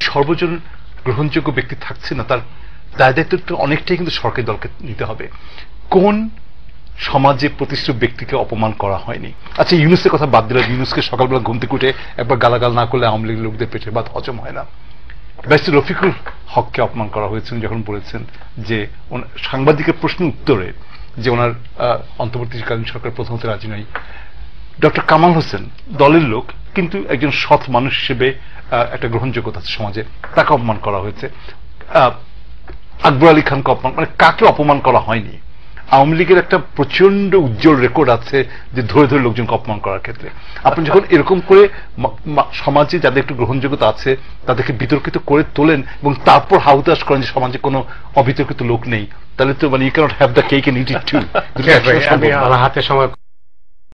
সর্বজন গ্রহণযোগ্য ব্যক্তি থাকছে না, তার দায় দায়িত্ব অনেকটাই কিন্তু সরকারি দলকে নিতে হবে। কোন সমাজে প্রতিষ্ঠিত ব্যক্তিকে অপমান করা হয়নি? আচ্ছা, ইউনূসের কথা বাদ দিলে, ইউনূসকে সকালবেলা ঘুম থেকে উঠে একবার গালাগাল না করলে আওয়ামী লীগের লোকদের পেটের ভাত হজম হয় না। ব্যারিস্টার রফিকুল হককে অপমান করা হয়েছে যখন বলেছেন যে সাংবাদিকের প্রশ্নের উত্তরে যে ওনার অন্তর্বর্তীকালীন সরকার প্রথমত রাজি নয়। ডক্টর কামাল হোসেন দলের লোক, কিন্তু একজন সৎ মানুষ হিসেবে একটা গ্রহণযোগ্যতা আছে সমাজে, তাকে অপমান করা হয়েছে। আকবর আলী খানকে অপমান, মানে কাকে অপমান করা হয়নি? আওয়ামী লীগের একটা প্রচন্ড উজ্জ্বল রেকর্ড আছে যে ধরে ধরে লোকজনকে অপমান করার ক্ষেত্রে। আপনি যখন এরকম করে সমাজে যাদের একটু গ্রহণযোগ্যতা আছে তাদেরকে বিতর্কিত করে তোলেন এবং তারপর হাউতাস করেন যে সমাজে কোনো অবিতর্কিত লোক নেই, তাহলে তো মানে you can't have the cake and eat it too. আমার হাতে সময়